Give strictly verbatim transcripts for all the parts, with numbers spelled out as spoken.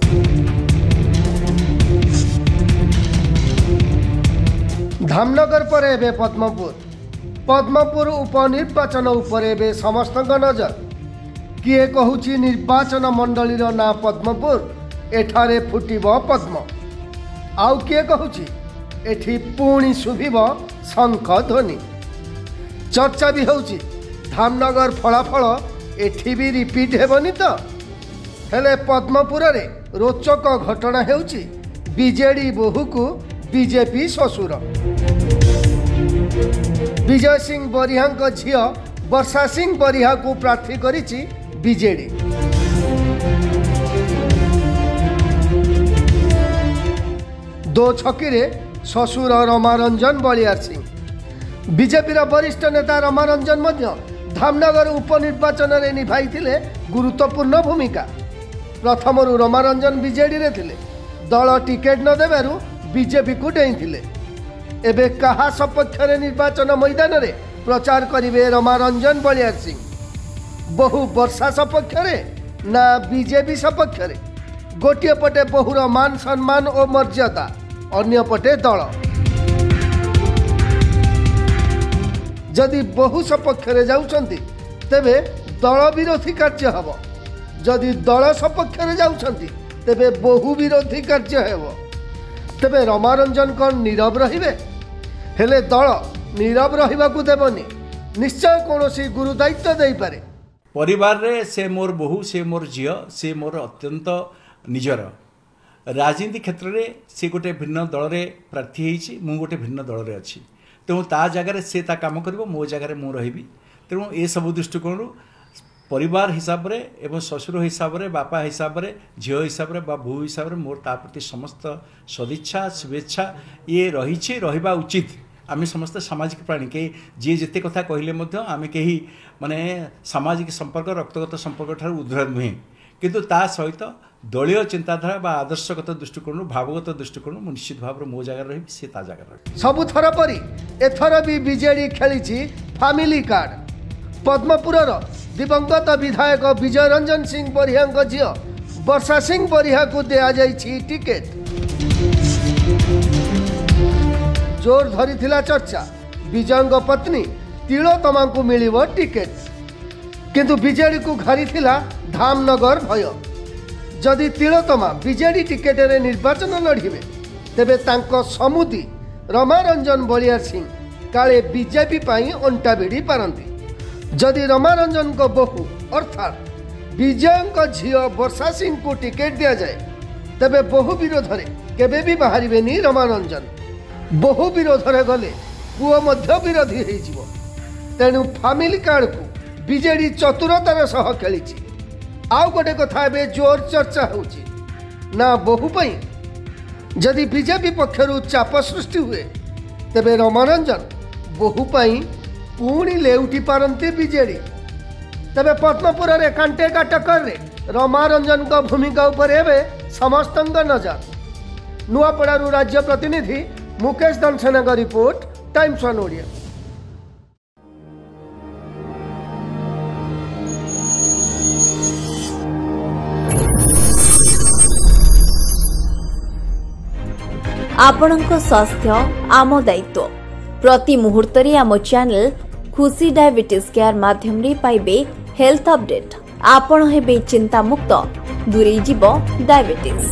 धामनगर पर एबे पद्मपुर पद्मपुर उपनिर्वाचन उपर एबे समस्त नजर किए कहूची निर्वाचन मंडलीर ना पद्मपुर एठारे फुटिब पद्म आउ किए कहूची एठी पुणी शुभिब शंख ध्वनि चर्चा भी होची धामनगर फलाफल एठी भी रिपीट हेबनी तो हेले पद्मपुर रे रोचक घटना हेउची बीजेडी बोहू को बीजेपी ससुर विजय सिंह बरिहा झियो वर्षा सिंह बरिहा को प्रार्थी करिछि बीजेडी। दो छकी रे ससुर रमारंजन बलियार सिंह बीजेपी वरिष्ठ नेता रमारंजन मध्य धामनगर उपनिर्वाचन रे निभाइथिले गुरुत्वपूर्ण भूमिका। प्रथम रमारंजन बीजेडी रे थिले दल टिकेट न देबारु बीजेपी को डेइथिले एबे कहा सपक्ष निर्वाचन मैदान रे प्रचार करिवे रमारंजन बलियार सिंह बहु वर्षा सपक्ष ना बीजेपी सपक्ष गोटे पटे बहुर मान सम्मान और मर्यादा अन्य पटे दल जदि बहु सपक्ष जाउछंती तेबे दल विरोधी कार्य हब जदि दल सपक्ष जाउछंती तेबे बहु विरोधी कार्य हेबो तेबे रमारंजन कौन नीरव रहिबे हेले दल नीरव रहिबाकू देबनी निश्चय कौनसी गुरु दायित्व देई पारे। परिवार रे से मोर बहु से मोर झियो से मोर अत्यंत निजर राजनीति क्षेत्र रे से गोटे भिन्न दल रे प्रार्थी होईछि मु गोटे भिन्न दल रे अछि तेणु ता जगह से ता काम करिवो मो जगह मु रहिबी तेणु ए सब दृष्टिकोण परिवार हिसाब रे एवं ससुर हिसाब रे बापा हिसाब रे झियो हिसाब रे बा बहु हिसाब रे मोर ता प्रति समस्त सदिच्छा शुभेच्छा ये रही रहिबा उचित। आम समस्त सामाजिक प्राणी कहीं जी जिते कथा कहले आम कहीं माने सामाजिक संपर्क रक्तगत संपर्क ठार उद्ध नुहे किंतु ता सहित दलीय चिंताधारा बा आदर्शगत दृष्टिकोण भावगत दृष्टिकोण मु निश्चित भाव मो जगह रही सी ता जगह रही सबु थर परी एथर भी बीजेडी खेली फैमिली कार्ड पद्मपुर दिवंगत विधायक विजय रंजन सिंह बरिहा झियो वर्षा सिंह बरिहा को दिया जाइछि टिकेट जोर धरी थिला चर्चा विजय पत्नी तिलोत्तमा को मिलिबो टिकेट किंतु बीजेडी को घारी थिला धामनगर भय जदि तिलोत्तमा बीजेडी टिकेट रे निर्वाचन लड़िबे तेबे तांको समुदी रमारंजन बलियार सिंह काले बीजेपी पाई अंटा भिड़ी पारंती जदि रमारंजन को बहु अर्थात विजय झियो वर्षा सिंह को टिकेट दिया जाए तेबे बहु विरोध रे केबे भी बाहरिबेनी रमारंजन बहु विरोध रे गले पुओ मध्य विरोधी हो जिवो तेणु फैमिली कार्ड को बीजेडी चतुरतार सह खेली आउ गोटे कथा एबे जोर चर्चा होची ना बहु पई जदि बीजेपी पक्षरु चाप सृष्टि हुए तेबे रमारंजन बहु पई पुणी लेउटी पारंती बीजेडी तेबे पद्मपुर रे कांटे का टक्कर रे रमारंजन को भूमिका उपर एबे समस्त नजर। नुआपड़ारू राज्य प्रतिनिधि मुकेश दंसेना का रिपोर्ट टाइम्स वन ओडिया। आपणक स्वास्थ्य आम दायित्व प्रति मुहूर्त आम चैनल खुशी डायबिटीज केयर माध्यम रे पाइबे हेल्थ अपडेट आपण हेबे चिंता मुक्त दूरे जीव डायबिटीज।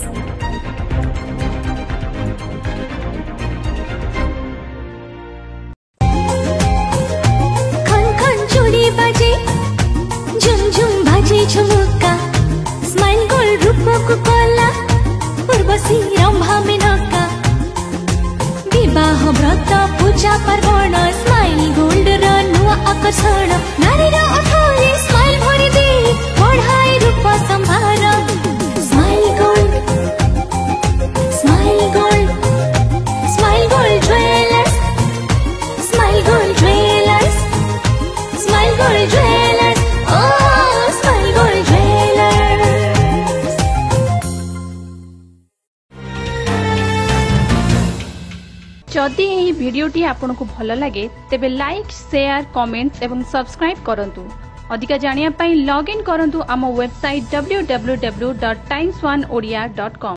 खन खन चूड़ी बाजे झुम झुम बाजे झुमका स्माइल गोल रूप को कोला उर्वशी रंभा मेनका विवाह व्रत पूजा पर्वण स्माइल गोल्ड रा नुआ आकर्षण नारी रा अथारे स्माइल भरि दे बढ़ाई रूप संभार smile gold smile gold smile gold jewellers smile gold jewellers smile gold jewellers ओ स्माइल गोल्ड ज्वेलर्स। जदि यह भिडियोटी आपको भल लगे तेबे लाइक शेयर कमेंट्स एवं सब्सक्राइब करंतु अधिक जानिया पई लॉग इन करंतु आम website W W W dot Times One Odia dot com.